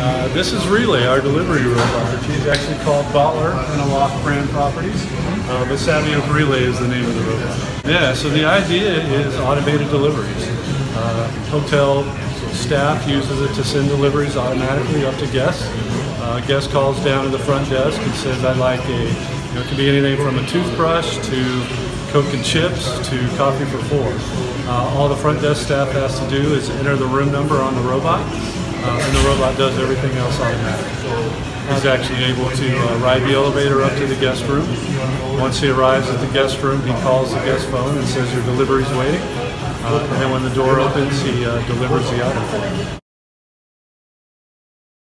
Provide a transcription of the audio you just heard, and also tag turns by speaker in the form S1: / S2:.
S1: This is Relay, our delivery robot. She's actually called Botlr and Aloft brand properties, but Savioke Relay is the name of the robot. Yeah, so the idea is automated deliveries. Hotel staff uses it to send deliveries automatically up to guests. Guest calls down to the front desk and says, I'd like it could be anything from a toothbrush to Coke and chips to coffee for four. All the front desk staff has to do is enter the room number on the robot, and the robot does everything else automatically. He's actually able to ride the elevator up to the guest room. Once he arrives at the guest room, he calls the guest phone and says your delivery's waiting. And then when the door opens, he delivers the item.